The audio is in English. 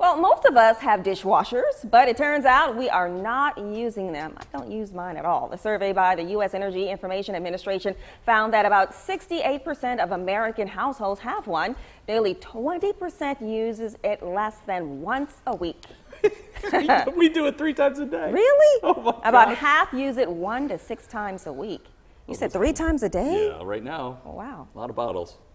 Well, most of us have dishwashers, but it turns out we are not using them. I don't use mine at all. A survey by the U.S. Energy Information Administration found that about 68% of American households have one. Nearly 20% uses it less than once a week. We do it 3 times a day. Really? Oh my About gosh. half use it 1 to 6 times a week. You said 3 times a day? Yeah, right now. Oh, wow. A lot of bottles.